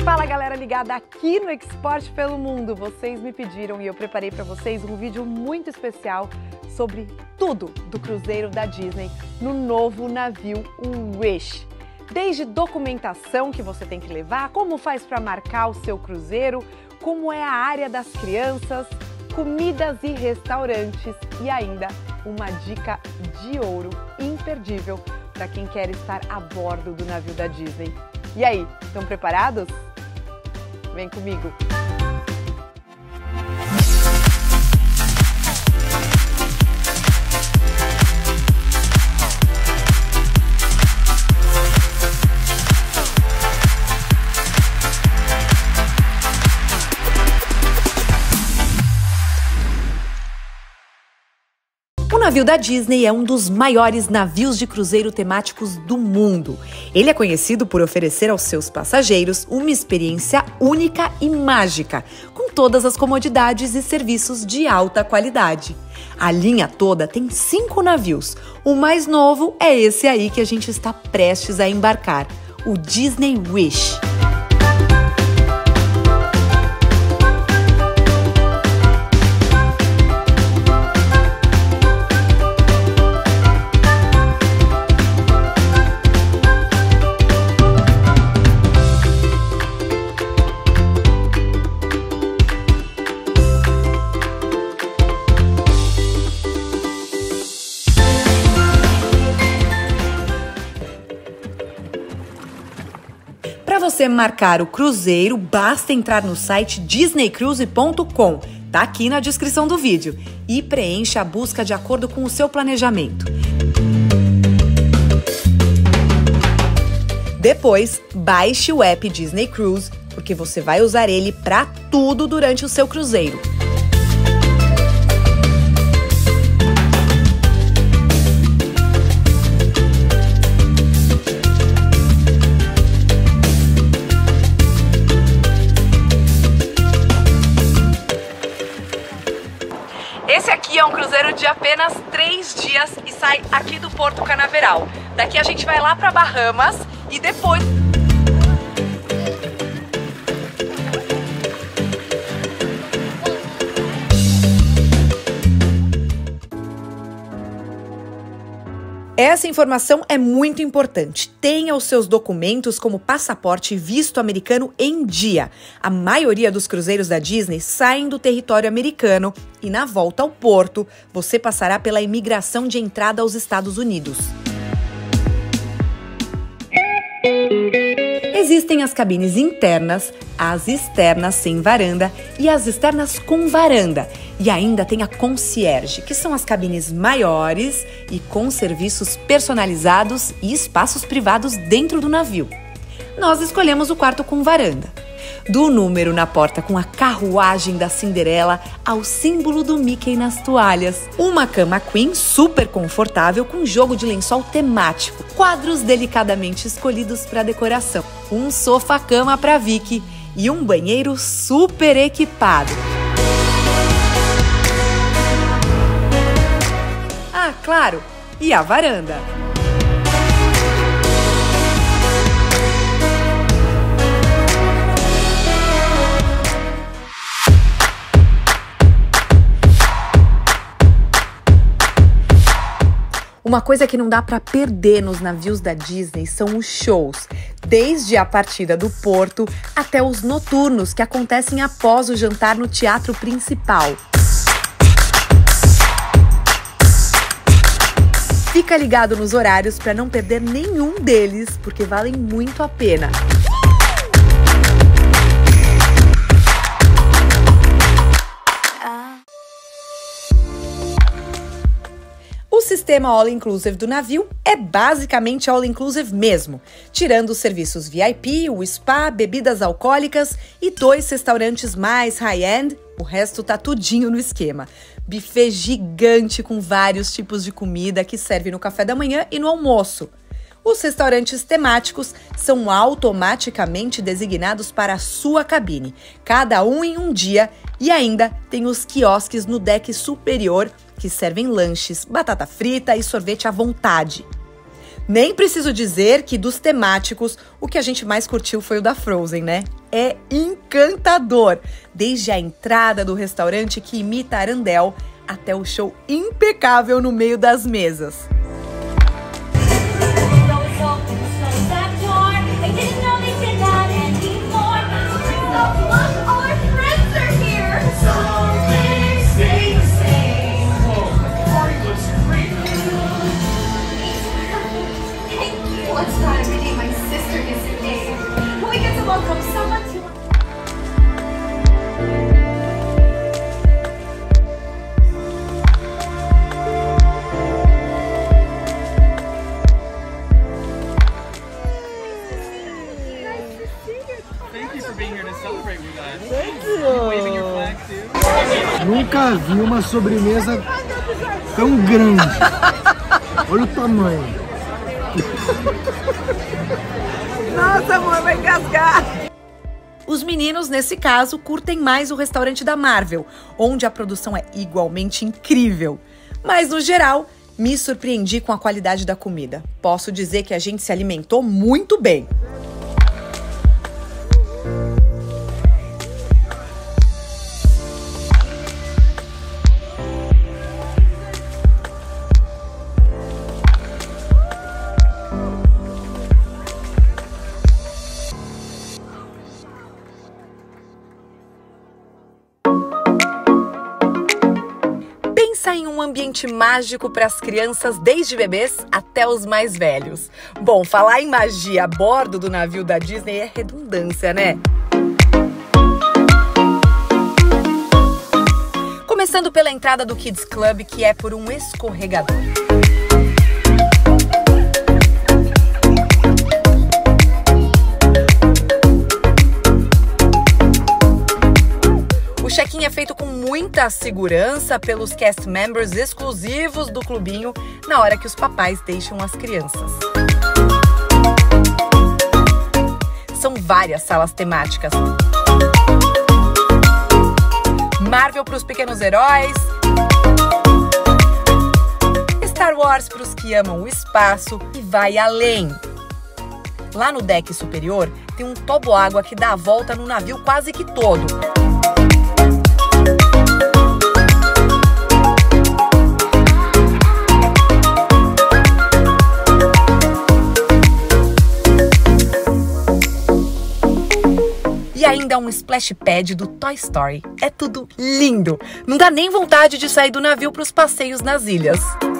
Fala galera ligada aqui no Export pelo Mundo, vocês me pediram e eu preparei para vocês um vídeo muito especial sobre tudo do cruzeiro da Disney no novo navio Wish. Desde documentação que você tem que levar, como faz para marcar o seu cruzeiro, como é a área das crianças, comidas e restaurantes e ainda uma dica de ouro imperdível para quem quer estar a bordo do navio da Disney. E aí, estão preparados? Vem comigo! O navio da Disney é um dos maiores navios de cruzeiro temáticos do mundo. Ele é conhecido por oferecer aos seus passageiros uma experiência única e mágica, com todas as comodidades e serviços de alta qualidade. A linha toda tem 5 navios. O mais novo é esse aí que a gente está prestes a embarcar, o Disney Wish. Para você marcar o cruzeiro, basta entrar no site disneycruise.com, tá aqui na descrição do vídeo, e preencha a busca de acordo com o seu planejamento. Depois, baixe o app Disney Cruise, porque você vai usar ele para tudo durante o seu cruzeiro. Esse aqui é um cruzeiro de apenas 3 dias e sai aqui do Porto Canaveral. Daqui a gente vai lá para Bahamas e depois... Essa informação é muito importante. Tenha os seus documentos como passaporte e visto americano em dia. A maioria dos cruzeiros da Disney saem do território americano e na volta ao porto, você passará pela imigração de entrada aos Estados Unidos. Existem as cabines internas, as externas sem varanda e as externas com varanda. E ainda tem a concierge, que são as cabines maiores e com serviços personalizados e espaços privados dentro do navio. Nós escolhemos o quarto com varanda. Do número na porta com a carruagem da Cinderela ao símbolo do Mickey nas toalhas. Uma cama queen super confortável com jogo de lençol temático. Quadros delicadamente escolhidos para decoração. Um sofá-cama para Vicky e um banheiro super equipado. Ah, claro! E a varanda? Uma coisa que não dá para perder nos navios da Disney são os shows, desde a partida do porto até os noturnos que acontecem após o jantar no teatro principal. Fica ligado nos horários para não perder nenhum deles, porque valem muito a pena. O sistema all-inclusive do navio é basicamente all-inclusive mesmo, tirando os serviços VIP, o spa, bebidas alcoólicas e 2 restaurantes mais high-end, o resto tá tudinho no esquema. Buffet gigante com vários tipos de comida que serve no café da manhã e no almoço. Os restaurantes temáticos são automaticamente designados para a sua cabine, cada um em um dia, e ainda tem os quiosques no deck superior que servem lanches, batata frita e sorvete à vontade. Nem preciso dizer que dos temáticos, o que a gente mais curtiu foi o da Frozen, né? É encantador! Desde a entrada do restaurante que imita Arendelle, até o show impecável no meio das mesas. Nunca vi uma sobremesa tão grande. Olha o tamanho. Nossa, amor, vai engasgar. Os meninos, nesse caso, curtem mais o restaurante da Marvel, onde a produção é igualmente incrível. Mas, no geral, me surpreendi com a qualidade da comida. Posso dizer que a gente se alimentou muito bem. Pensa em um ambiente mágico para as crianças, desde bebês até os mais velhos. Bom, falar em magia a bordo do navio da Disney é redundância, né? Começando pela entrada do Kids Club, que é por um escorregador. O check-in é feito com muita segurança pelos cast members exclusivos do clubinho na hora que os papais deixam as crianças. São várias salas temáticas. Marvel para os pequenos heróis, Star Wars para os que amam o espaço e vai além. Lá no deck superior tem um toboágua que dá a volta no navio quase que todo. E ainda um splash pad do Toy Story. É tudo lindo! Não dá nem vontade de sair do navio para os passeios nas ilhas.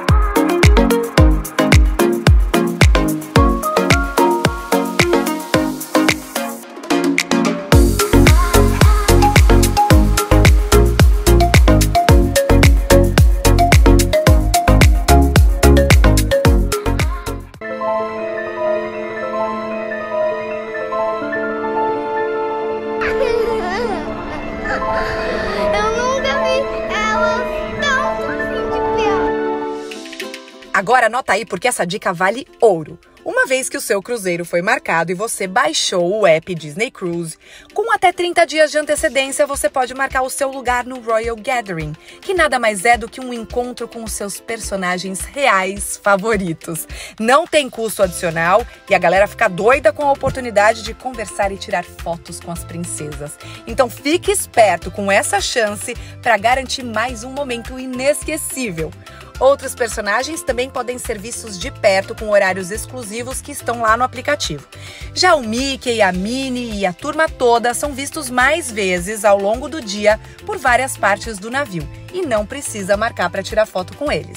Agora anota aí porque essa dica vale ouro. Uma vez que o seu cruzeiro foi marcado e você baixou o app Disney Cruise, com até 30 dias de antecedência você pode marcar o seu lugar no Royal Gathering, que nada mais é do que um encontro com os seus personagens reais favoritos. Não tem custo adicional e a galera fica doida com a oportunidade de conversar e tirar fotos com as princesas. Então fique esperto com essa chance para garantir mais um momento inesquecível. Outros personagens também podem ser vistos de perto com horários exclusivos que estão lá no aplicativo. Já o Mickey, a Minnie e a turma toda são vistos mais vezes ao longo do dia por várias partes do navio e não precisa marcar para tirar foto com eles.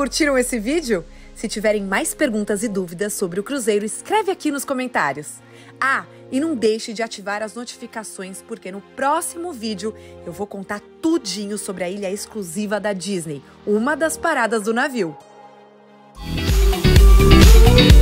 Curtiram esse vídeo? Se tiverem mais perguntas e dúvidas sobre o cruzeiro, escreve aqui nos comentários. Ah, e não deixe de ativar as notificações, porque no próximo vídeo eu vou contar tudinho sobre a ilha exclusiva da Disney, uma das paradas do navio.